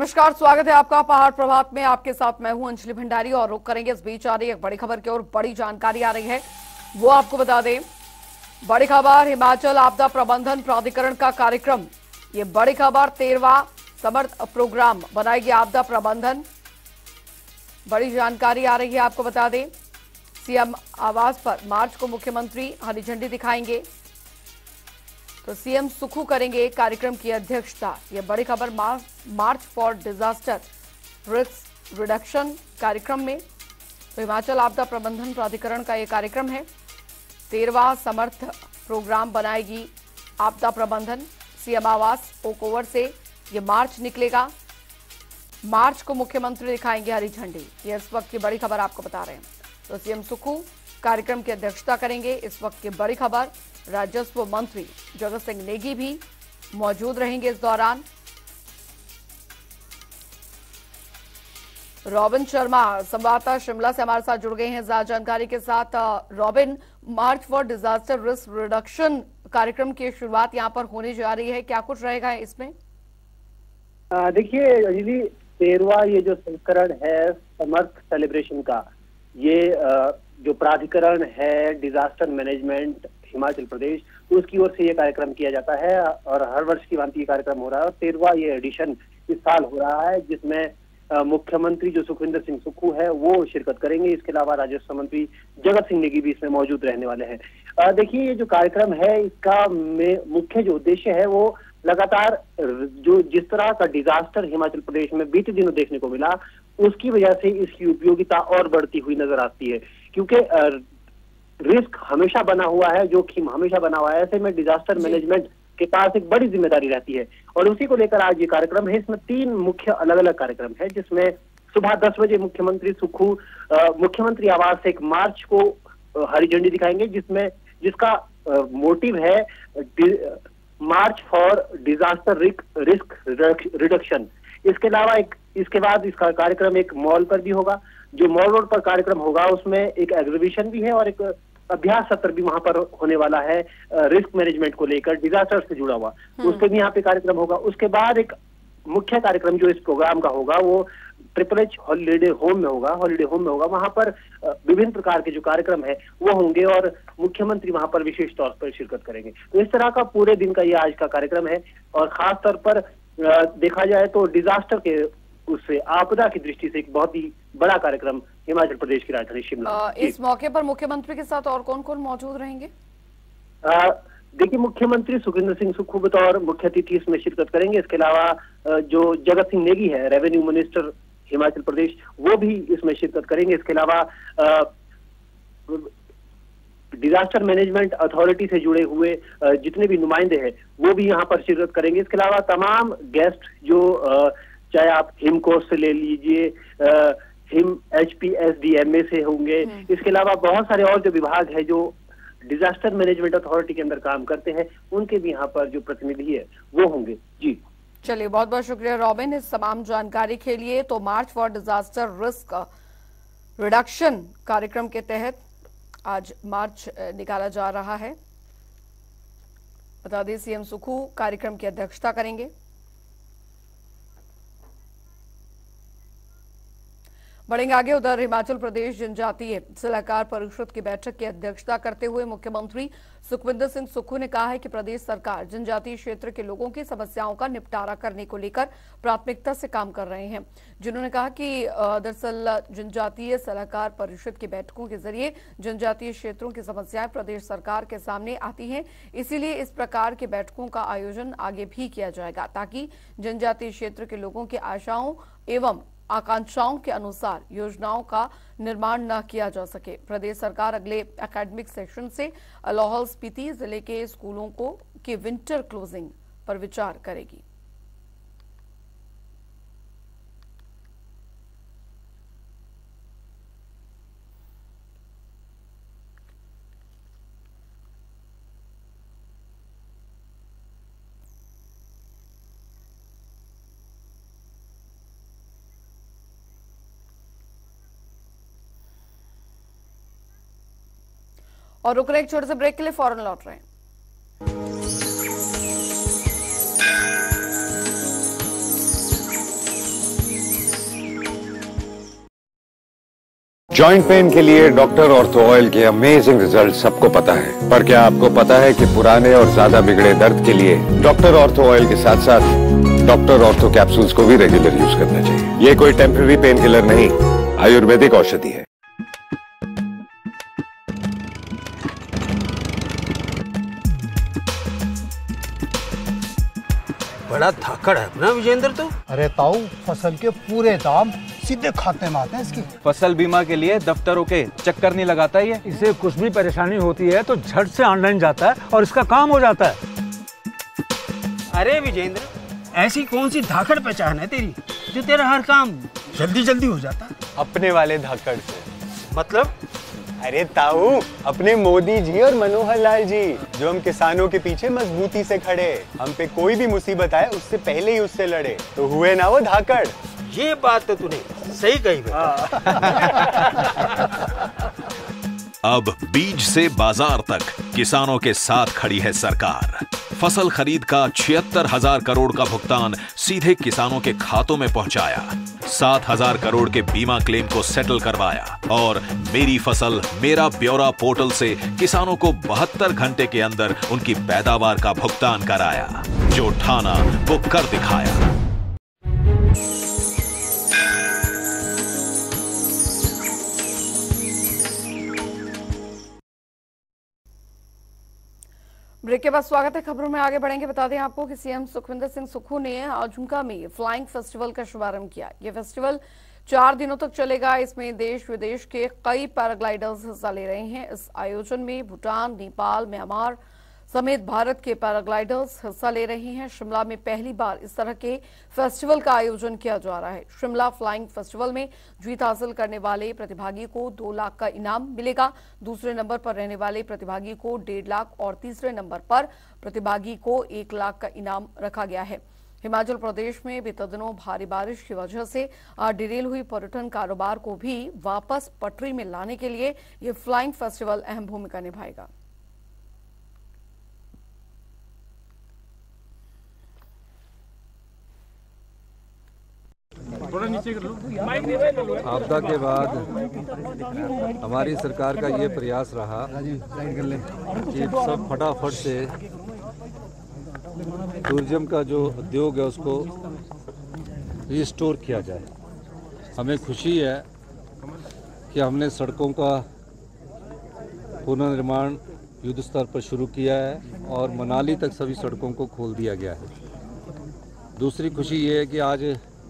नमस्कार, स्वागत है आपका पहाड़ प्रभात में। आपके साथ मैं हूं अंजलि भंडारी और रुक करेंगे इस बीच आ रही एक बड़ी खबर की ओर। बड़ी जानकारी आ रही है, वो आपको बता दें। बड़ी खबर, हिमाचल आपदा प्रबंधन प्राधिकरण का कार्यक्रम। ये बड़ी खबर, 13वां समर्थ प्रोग्राम बनाएगी आपदा प्रबंधन। बड़ी जानकारी आ रही है, आपको बता दें। सीएम आवास पर मार्च को मुख्यमंत्री हरी झंडी दिखाएंगे, तो सीएम सुखू करेंगे कार्यक्रम की अध्यक्षता। यह बड़ी खबर march for disaster risk reduction कार्यक्रम में। तो हिमाचल आपदा प्रबंधन प्राधिकरण का यह कार्यक्रम है। 13वां समर्थ प्रोग्राम बनाएगी आपदा प्रबंधन। सीएम आवास ओक ओवर से यह मार्च निकलेगा। मार्च को मुख्यमंत्री दिखाएंगे हरी झंडी। यह इस वक्त की बड़ी खबर आपको बता रहे हैं। तो सीएम सुखू कार्यक्रम की अध्यक्षता करेंगे। इस वक्त की बड़ी खबर, राजस्व मंत्री जगत सिंह नेगी भी मौजूद रहेंगे इस दौरान। रॉबिन शर्मा संवाददाता शिमला से हमारे साथ जुड़ गए हैं ज्यादा जानकारी के साथ। Robin, march for disaster risk reduction कार्यक्रम की शुरुआत यहां पर होने जा रही है, क्या कुछ रहेगा इसमें? देखिए अंजलि, 13वां ये जो संस्करण है समर्थ सेलिब्रेशन का, ये जो प्राधिकरण है डिजास्टर मैनेजमेंट हिमाचल प्रदेश, उसकी ओर से ये कार्यक्रम किया जाता है और हर वर्ष की भांति ये कार्यक्रम हो रहा है। और 13वां ये एडिशन इस साल हो रहा है, जिसमें मुख्यमंत्री जो सुखविंदर सिंह सुक्खू है वो शिरकत करेंगे। इसके अलावा राजस्व मंत्री जगत सिंह नेगी भी इसमें मौजूद रहने वाले हैं। देखिए, ये जो कार्यक्रम है इसका मुख्य जो उद्देश्य है वो लगातार जो जिस तरह का डिजास्टर हिमाचल प्रदेश में बीते दिनों देखने को मिला, उसकी वजह से इसकी उपयोगिता और बढ़ती हुई नजर आती है। क्योंकि रिस्क हमेशा बना हुआ है, जोखिम हमेशा बना हुआ है, ऐसे में डिजास्टर मैनेजमेंट के पास एक बड़ी जिम्मेदारी रहती है और उसी को लेकर आज ये कार्यक्रम है। इसमें 3 मुख्य अलग अलग कार्यक्रम है, जिसमें सुबह 10 बजे मुख्यमंत्री सुक्खू मुख्यमंत्री आवास से एक मार्च को हरी झंडी दिखाएंगे, जिसका मोटिव है march for disaster risk reduction. इसके अलावा इसके बाद इसका कार्यक्रम एक मॉल पर भी होगा। जो मॉल रोड पर कार्यक्रम होगा उसमें एक एग्जीबिशन भी है और एक अभ्यास सत्र भी वहां पर होने वाला है रिस्क मैनेजमेंट को लेकर, डिजास्टर से जुड़ा हुआ, उस पर भी यहाँ पे कार्यक्रम होगा। उसके बाद एक मुख्य कार्यक्रम जो इस प्रोग्राम का होगा वो HHH हॉलीडे होम में होगा। वहां पर विभिन्न प्रकार के जो कार्यक्रम है वो होंगे और मुख्यमंत्री वहां पर विशेष तौर पर शिरकत करेंगे। तो इस तरह का पूरे दिन का ये आज का कार्यक्रम है और खास तौर पर देखा जाए तो डिजास्टर के उससे आपदा की दृष्टि से एक बहुत ही बड़ा कार्यक्रम हिमाचल प्रदेश की राजधानी शिमला। इस मौके पर मुख्यमंत्री के साथ और कौन कौन मौजूद रहेंगे? देखिए, मुख्यमंत्री सुखविंदर सिंह सुक्खू बतौर मुख्य अतिथि इसमें शिरकत करेंगे। इसके अलावा जो जगत सिंह नेगी है, रेवेन्यू मिनिस्टर हिमाचल प्रदेश, वो भी इसमें शिरकत करेंगे। इसके अलावा डिजास्टर मैनेजमेंट अथॉरिटी से जुड़े हुए जितने भी नुमाइंदे हैं वो भी यहाँ पर शिरकत करेंगे। इसके अलावा तमाम गेस्ट जो चाहे आप हिमकोश से ले लीजिए, हिम HPSDMA से होंगे। इसके अलावा बहुत सारे और जो विभाग है जो डिजास्टर मैनेजमेंट अथॉरिटी के अंदर काम करते हैं, उनके भी यहाँ पर जो प्रतिनिधि है वो होंगे। जी चलिए, बहुत बहुत शुक्रिया रॉबिन इस तमाम जानकारी के लिए। तो march for disaster risk reduction कार्यक्रम के तहत आज मार्च निकाला जा रहा है। बता दें, सीएम सुक्खू कार्यक्रम की अध्यक्षता करेंगे। बढ़ेंगे आगे, उधर हिमाचल प्रदेश जनजातीय सलाहकार परिषद की बैठक की अध्यक्षता करते हुए मुख्यमंत्री सुखविंदर सिंह सुक्खू ने कहा है कि प्रदेश सरकार जनजातीय क्षेत्र के लोगों की समस्याओं का निपटारा करने को लेकर प्राथमिकता से काम कर रहे हैं। जिन्होंने कहा कि दरअसल जनजातीय सलाहकार परिषद की बैठकों के जरिए जनजातीय क्षेत्रों की समस्याएं प्रदेश सरकार के सामने आती हैं, इसीलिए इस प्रकार की बैठकों का आयोजन आगे भी किया जाएगा ताकि जनजातीय क्षेत्र के लोगों की आशाओं एवं आकांक्षाओं के अनुसार योजनाओं का निर्माण न किया जा सके। प्रदेश सरकार अगले एकेडमिक सेशन से लाहौल स्पीति जिले के स्कूलों की विंटर क्लोजिंग पर विचार करेगी। और रुक रहे एक छोटे से ब्रेक के लिए, फौरन लौट रहे हैं। जॉइंट पेन के लिए डॉक्टर ऑर्थो ऑयल के अमेजिंग रिजल्ट सबको पता है, पर क्या आपको पता है कि पुराने और ज्यादा बिगड़े दर्द के लिए डॉक्टर ऑर्थो ऑयल के साथ साथ डॉक्टर ऑर्थो कैप्सूल्स को भी रेगुलर यूज करना चाहिए। ये कोई टेम्पररी पेन किलर नहीं, आयुर्वेदिक औषधि है। बड़ा धाकड़ है अपना विजेंद्र तो। अरे ताऊ, फसल के पूरे दाम सीधे खाते में आते हैं इसकी। फसल बीमा के लिए दफ्तरों के चक्कर नहीं लगाता ये। इसे कुछ भी परेशानी होती है तो झट से ऑनलाइन जाता है और इसका काम हो जाता है। अरे विजेंद्र, ऐसी कौन सी धाकड़ पहचान है तेरी जो तेरा हर काम जल्दी जल्दी हो जाता है? अपने वाले धाकड़ से मतलब? अरे ताऊ, अपने मोदी जी और मनोहर लाल जी, जो हम किसानों के पीछे मजबूती से खड़े, हम पे कोई भी मुसीबत आए उससे पहले ही उससे लड़े, तो हुए ना वो धाकड़। ये बात तो तूने सही कही बेटा। अब बीज से बाजार तक किसानों के साथ खड़ी है सरकार। फसल खरीद का 76,000 करोड़ का भुगतान सीधे किसानों के खातों में पहुंचाया, 7,000 करोड़ के बीमा क्लेम को सेटल करवाया और मेरी फसल मेरा ब्यौरा पोर्टल से किसानों को 72 घंटे के अंदर उनकी पैदावार का भुगतान कराया। जो ठाना वो कर दिखाया। ब्रेक के बाद स्वागत है। खबरों में आगे बढ़ेंगे। बता दें आपको कि सीएम सुखविंदर सिंह सुक्खू ने झुमका में फ्लाइंग फेस्टिवल का शुभारंभ किया। ये फेस्टिवल 4 दिनों तक चलेगा। इसमें देश विदेश के कई पैराग्लाइडर्स हिस्सा ले रहे हैं। इस आयोजन में भूटान, नेपाल, म्यांमार समेत भारत के पैराग्लाइडर्स हिस्सा ले रहे हैं। शिमला में पहली बार इस तरह के फेस्टिवल का आयोजन किया जा रहा है। शिमला फ्लाइंग फेस्टिवल में जीत हासिल करने वाले प्रतिभागी को 2 लाख का इनाम मिलेगा। दूसरे नंबर पर रहने वाले प्रतिभागी को 1.5 लाख और तीसरे नंबर पर प्रतिभागी को 1 लाख का इनाम रखा गया है। हिमाचल प्रदेश में बीते दिनों भारी बारिश की वजह से डिरेल हुई पर्यटन कारोबार को भी वापस पटरी में लाने के लिए ये फ्लाइंग फेस्टिवल अहम भूमिका निभाएगा। आपदा के बाद हमारी सरकार का ये प्रयास रहा कि सब फटाफट से टूरिज्म का जो उद्योग है उसको रिस्टोर किया जाए। हमें खुशी है कि हमने सड़कों का पुनर्निर्माण युद्ध स्तर पर शुरू किया है और मनाली तक सभी सड़कों को खोल दिया गया है। दूसरी खुशी ये है कि आज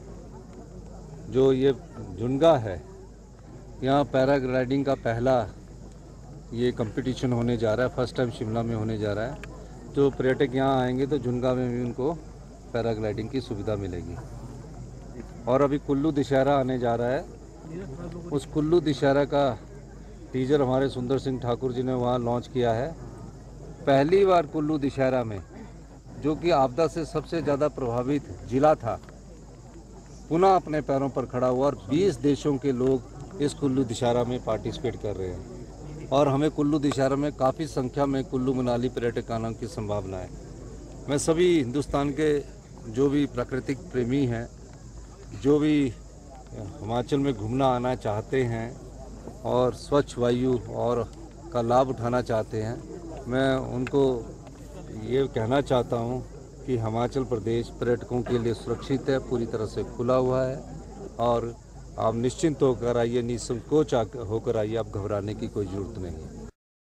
जो ये झुनगा है, यहाँ पैराग्लाइडिंग का पहला ये कंपटीशन होने जा रहा है। फर्स्ट टाइम शिमला में होने जा रहा है। जो पर्यटक यहाँ आएंगे तो झुनगा में भी उनको पैराग्लाइडिंग की सुविधा मिलेगी। और अभी कुल्लू दशहरा आने जा रहा है। उस कुल्लू दशहरा का टीजर हमारे सुंदर सिंह ठाकुर जी ने वहाँ लॉन्च किया है। पहली बार कुल्लू दशहरा में, जो कि आपदा से सबसे ज़्यादा प्रभावित जिला था, पुनः अपने पैरों पर खड़ा हुआ और 20 देशों के लोग इस कुल्लू दशहरा में पार्टिसिपेट कर रहे हैं। और हमें कुल्लू दशहरा में काफ़ी संख्या में कुल्लू मनाली पर्यटक आने की संभावना है। मैं सभी हिंदुस्तान के जो भी प्राकृतिक प्रेमी हैं, जो भी हिमाचल में घूमना आना चाहते हैं और स्वच्छ वायु और का लाभ उठाना चाहते हैं, मैं उनको ये कहना चाहता हूँ कि हिमाचल प्रदेश पर्यटकों के लिए सुरक्षित है, पूरी तरह से खुला हुआ है और आप निश्चिंत होकर आइए, निसंकोच होकर आइए, आप घबराने की कोई जरूरत नहीं।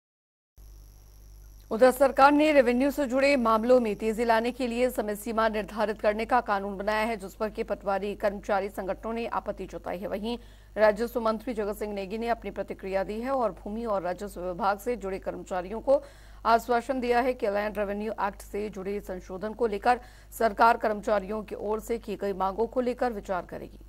उधर सरकार ने रेवेन्यू से जुड़े मामलों में तेजी लाने के लिए समय सीमा निर्धारित करने का कानून बनाया है, जिस पर कि पटवारी कर्मचारी संगठनों ने आपत्ति जताई है। वहीं राजस्व मंत्री जगत सिंह नेगी ने अपनी प्रतिक्रिया दी है और भूमि और राजस्व विभाग से जुड़े कर्मचारियों को आश्वासन दिया है कि लैंड रेवेन्यू एक्ट से जुड़े संशोधन को लेकर सरकार कर्मचारियों की ओर से की गई मांगों को लेकर विचार करेगी।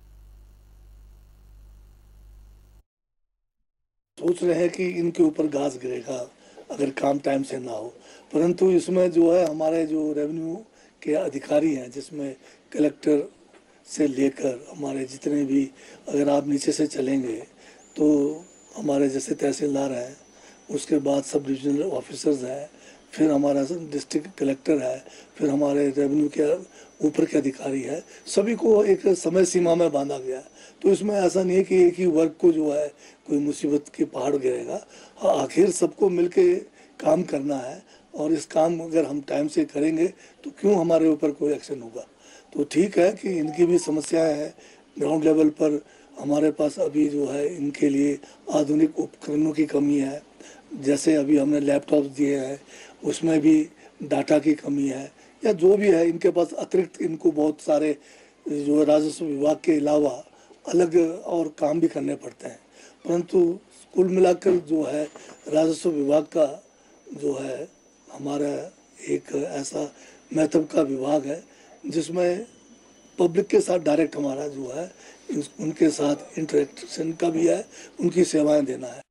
सोच रहे हैं कि इनके ऊपर घास गिरेगा अगर काम टाइम से ना हो, परंतु इसमें जो है हमारे जो रेवेन्यू के अधिकारी हैं, जिसमें कलेक्टर से लेकर हमारे जितने भी, अगर आप नीचे से चलेंगे तो हमारे जैसे तहसीलदार हैं, उसके बाद सब डिविजनल ऑफिसर्स हैं, फिर हमारा डिस्ट्रिक्ट कलेक्टर है, फिर हमारे रेवेन्यू के ऊपर के अधिकारी है, सभी को एक समय सीमा में बांधा गया है। तो इसमें ऐसा नहीं है कि एक ही वर्ग को जो है कोई मुसीबत के पहाड़ गिरेगा। हाँ, आखिर सबको मिलके काम करना है और इस काम अगर हम टाइम से करेंगे तो क्यों हमारे ऊपर कोई एक्शन होगा। तो ठीक है कि इनकी भी समस्याएं हैं ग्राउंड लेवल पर। हमारे पास अभी जो है इनके लिए आधुनिक उपकरणों की कमी है, जैसे अभी हमने लैपटॉप दिए हैं उसमें भी डाटा की कमी है, या जो भी है इनके पास अतिरिक्त इनको बहुत सारे जो राजस्व विभाग के अलावा अलग और काम भी करने पड़ते हैं। परंतु कुल मिलाकर जो है राजस्व विभाग का जो है हमारा एक ऐसा महत्व का विभाग है जिसमें पब्लिक के साथ डायरेक्ट हमारा जो है उनके साथ इंटरेक्शन का भी है, उनकी सेवाएं देना है।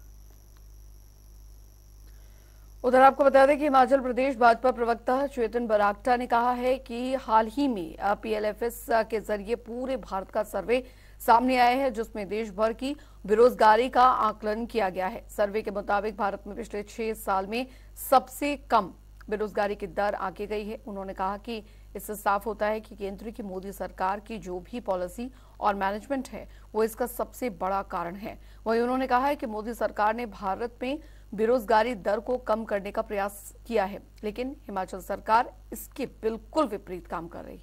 उधर आपको बता दें कि हिमाचल प्रदेश भाजपा प्रवक्ता चेतन बरागटा ने कहा है कि हाल ही में PLFS के जरिए पूरे भारत का सर्वे सामने आया है जिसमें देश भर की बेरोजगारी का आकलन किया गया है। सर्वे के मुताबिक भारत में पिछले 6 साल में सबसे कम बेरोजगारी की दर आगे गई है। उन्होंने कहा कि इससे साफ होता है कि केंद्र की मोदी सरकार की जो भी पॉलिसी और मैनेजमेंट है वो इसका सबसे बड़ा कारण है। वहीं उन्होंने कहा है कि मोदी सरकार ने भारत में बेरोजगारी दर को कम करने का प्रयास किया है, लेकिन हिमाचल सरकार इसके बिल्कुल विपरीत काम कर रही है।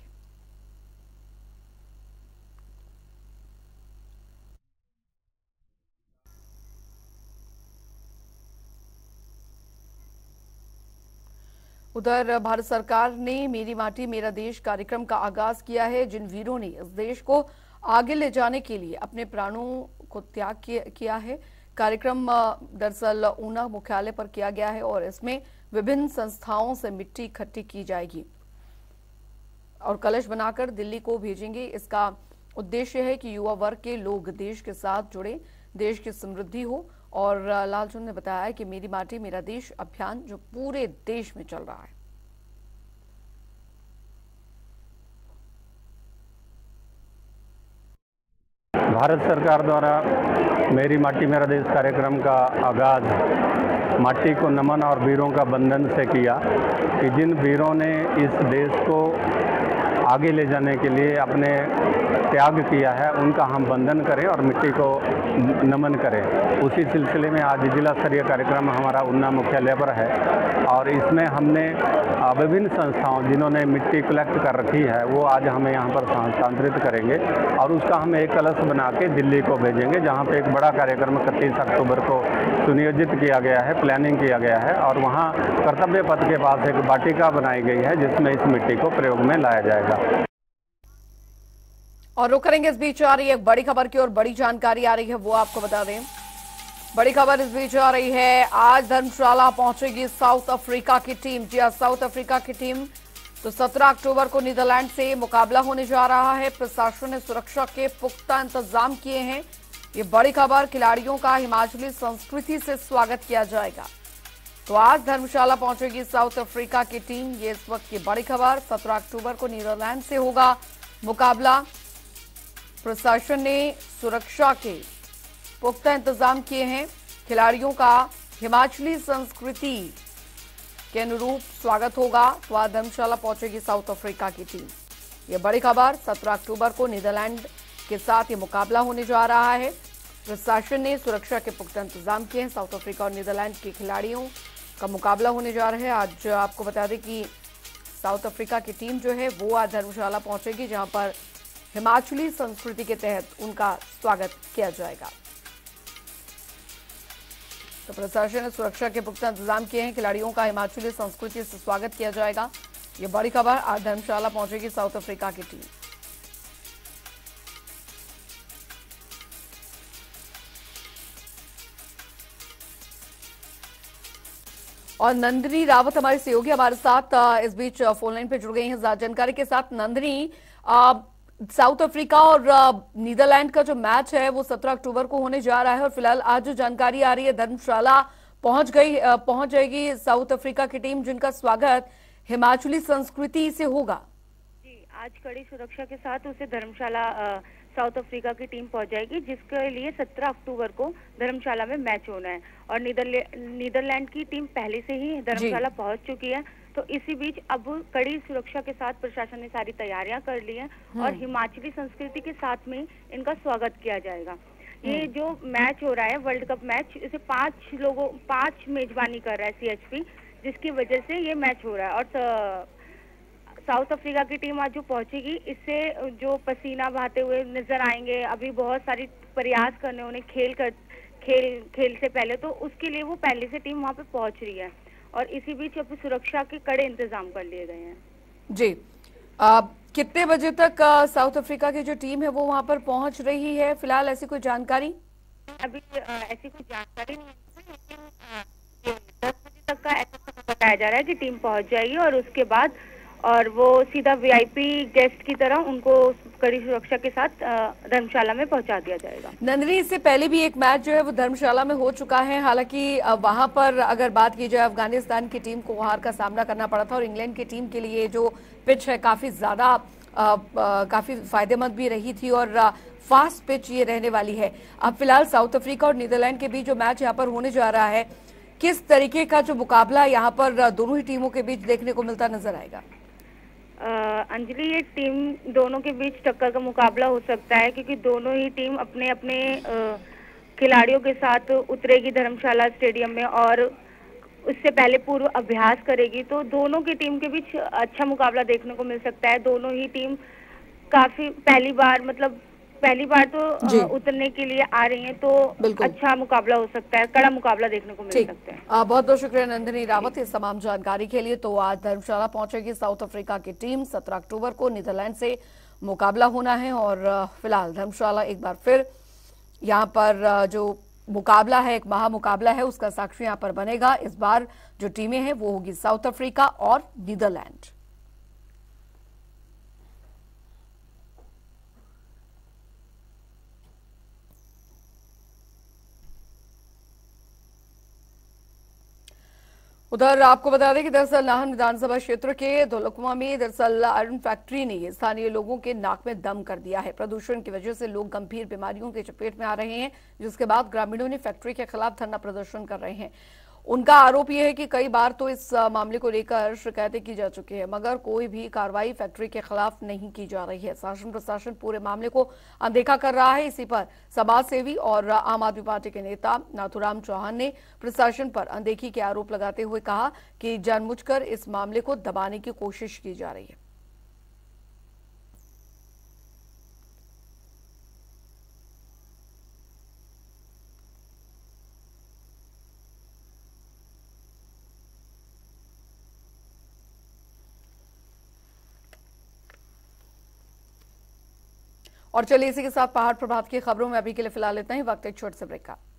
उधर भारत सरकार ने मेरी माटी मेरा देश कार्यक्रम का आगाज किया है। जिन वीरों ने इस देश को आगे ले जाने के लिए अपने प्राणों को त्याग किया है। कार्यक्रम दरअसल ऊना मुख्यालय पर किया गया है और इसमें विभिन्न संस्थाओं से मिट्टी इकट्ठी की जाएगी और कलश बनाकर दिल्ली को भेजेंगे। इसका उद्देश्य है कि युवा वर्ग के लोग देश के साथ जुड़े, देश की समृद्धि हो। और लालचंद ने बताया कि मेरी माटी मेरा देश अभियान जो पूरे देश में चल रहा है। भारत सरकार द्वारा मेरी माटी मेरा देश कार्यक्रम का आगाज माटी को नमन और वीरों का बंधन से किया कि जिन वीरों ने इस देश को आगे ले जाने के लिए अपने त्याग किया है उनका हम बंधन करें और मिट्टी को नमन करें। उसी सिलसिले में आज जिला स्तरीय कार्यक्रम हमारा ऊना मुख्यालय पर है और इसमें हमने विभिन्न संस्थाओं जिन्होंने मिट्टी कलेक्ट कर रखी है वो आज हमें यहाँ पर हस्तांतरित करेंगे और उसका हम एक कलश बना के दिल्ली को भेजेंगे, जहाँ पे एक बड़ा कार्यक्रम 31 अक्टूबर को सुनियोजित किया गया है, प्लानिंग किया गया है और वहाँ कर्तव्य पथ के पास एक वाटिका बनाई गई है जिसमें इस मिट्टी को प्रयोग में लाया जाएगा। और रुक करेंगे इस बीच आ रही है एक बड़ी खबर की और बड़ी जानकारी आ रही है वो आपको बता दें। बड़ी खबर इस बीच आ रही है, आज धर्मशाला पहुंचेगी साउथ अफ्रीका की टीम। जी साउथ अफ्रीका की टीम तो 17 अक्टूबर को नीदरलैंड से मुकाबला होने जा रहा है। प्रशासन ने सुरक्षा के पुख्ता इंतजाम किए हैं। ये बड़ी खबर, खिलाड़ियों का हिमाचली संस्कृति से स्वागत किया जाएगा। तो आज धर्मशाला पहुंचेगी साउथ अफ्रीका की टीम, ये इस वक्त की बड़ी खबर। 17 अक्टूबर को नीदरलैंड से होगा मुकाबला। प्रशासन ने सुरक्षा के पुख्ता इंतजाम किए हैं। खिलाड़ियों का हिमाचली संस्कृति के अनुरूप स्वागत होगा। तो आज धर्मशाला पहुंचेगी साउथ अफ्रीका की टीम। यह बड़ी खबर, 17 अक्टूबर को नीदरलैंड के साथ ये मुकाबला होने जा रहा है। प्रशासन ने सुरक्षा के पुख्ता इंतजाम किए हैं। साउथ अफ्रीका और नीदरलैंड के खिलाड़ियों का मुकाबला होने जा रहा है। आज आपको बता दें कि साउथ अफ्रीका की टीम जो है वो आज धर्मशाला पहुंचेगी, जहां पर हिमाचली संस्कृति के तहत उनका स्वागत किया जाएगा। तो प्रशासन ने सुरक्षा के पुख्ता इंतजाम किए हैं। खिलाड़ियों का हिमाचली संस्कृति से स्वागत किया जाएगा। ये बड़ी खबर, आज धर्मशाला पहुंचेगी साउथ अफ्रीका की टीम। और नंदिनी रावत हमारी सहयोगी हमारे साथ इस बीच फोन लाइन पे जुड़ गई हैं जानकारी के साथ। नंदिनी, साउथ अफ्रीका और नीदरलैंड का जो मैच है वो 17 अक्टूबर को होने जा रहा है और फिलहाल आज जो जानकारी आ रही है धर्मशाला पहुंच जाएगी साउथ अफ्रीका की टीम, जिनका स्वागत हिमाचली संस्कृति से होगा। जी, आज कड़ी सुरक्षा के साथ उसे धर्मशाला साउथ अफ्रीका की टीम पहुंच जाएगी, जिसके लिए 17 अक्टूबर को धर्मशाला में मैच होना है। और नीदरलैंड की टीम पहले से ही धर्मशाला पहुंच चुकी है। तो इसी बीच अब कड़ी सुरक्षा के साथ प्रशासन ने सारी तैयारियां कर ली हैं और हिमाचली संस्कृति के साथ में इनका स्वागत किया जाएगा। ये जो मैच हो रहा है वर्ल्ड कप मैच, इसे 5 मेजबानी कर रहा है CHP, जिसकी वजह से ये मैच हो रहा है। और साउथ अफ्रीका की टीम आज जो पहुंचेगी, इससे जो पसीना बहाते हुए नजर आएंगे, अभी बहुत सारी प्रयास करने उन्हें खेल से पहले, तो उसके लिए वो पहले से टीम वहां पे पहुंच रही है। और इसी बीच अभी सुरक्षा के कड़े इंतजाम कर लिए गए हैं। जी, कितने बजे तक साउथ अफ्रीका की जो टीम है वो वहां पर पहुंच रही है? फिलहाल ऐसी कोई जानकारी अभी ऐसी कोई जानकारी नहीं है, लेकिन 10 बजे तक का ऐसा बताया जा रहा है कि टीम पहुंच जाएगी और उसके बाद और वो सीधा VIP गेस्ट की तरह उनको कड़ी सुरक्षा के साथ धर्मशाला में पहुंचा दिया जाएगा। नंदिनी, इससे पहले भी एक मैच जो है वो धर्मशाला में हो चुका है। हालांकि वहां पर अगर बात की जाए, अफगानिस्तान की टीम को हार का सामना करना पड़ा था और इंग्लैंड की टीम के लिए जो पिच है काफी ज्यादा काफी फायदेमंद भी रही थी और फास्ट पिच ये रहने वाली है। अब फिलहाल साउथ अफ्रीका और नीदरलैंड के बीच जो मैच यहाँ पर होने जा रहा है, किस तरीके का जो मुकाबला यहाँ पर दोनों ही टीमों के बीच देखने को मिलता नजर आएगा? अंजलि, ये टीम दोनों के बीच टक्कर का मुकाबला हो सकता है, क्योंकि दोनों ही टीम अपने अपने खिलाड़ियों के साथ उतरेगी धर्मशाला स्टेडियम में और उससे पहले पूर्व अभ्यास करेगी। तो दोनों की टीम के बीच अच्छा मुकाबला देखने को मिल सकता है। दोनों ही टीम काफी पहली बार तो उतरने के लिए आ रही हैं, तो अच्छा मुकाबला हो सकता है, कड़ा मुकाबला देखने को मिल सकता है। बहुत बहुत शुक्रिया नंदिनी रावत इस तमाम जानकारी के लिए। तो आज धर्मशाला पहुंचेगी साउथ अफ्रीका की टीम, 17 अक्टूबर को नीदरलैंड से मुकाबला होना है और फिलहाल धर्मशाला एक बार फिर यहाँ पर जो मुकाबला है, एक महामुकाबला है, उसका साक्षी यहाँ पर बनेगा। इस बार जो टीमें हैं वो होगी साउथ अफ्रीका और नीदरलैंड। उधर आपको बता दें कि दरअसल नाहन विधानसभा क्षेत्र के धोलकुआ में दरअसल आयरन फैक्ट्री ने स्थानीय लोगों के नाक में दम कर दिया है। प्रदूषण की वजह से लोग गंभीर बीमारियों के चपेट में आ रहे हैं, जिसके बाद ग्रामीणों ने फैक्ट्री के खिलाफ धरना प्रदर्शन कर रहे हैं। उनका आरोप यह है कि कई बार तो इस मामले को लेकर शिकायतें की जा चुकी है, मगर कोई भी कार्रवाई फैक्ट्री के खिलाफ नहीं की जा रही है। शासन प्रशासन पूरे मामले को अनदेखा कर रहा है। इसी पर समाज सेवी और आम आदमी पार्टी के नेता नाथूराम चौहान ने प्रशासन पर अनदेखी के आरोप लगाते हुए कहा कि जानबूझकर इस मामले को दबाने की कोशिश की जा रही है। और चलिए इसी के साथ पहाड़ प्रभात की खबरों में अभी के लिए फिलहाल इतना ही। वक्त एक छोटे से ब्रेक का।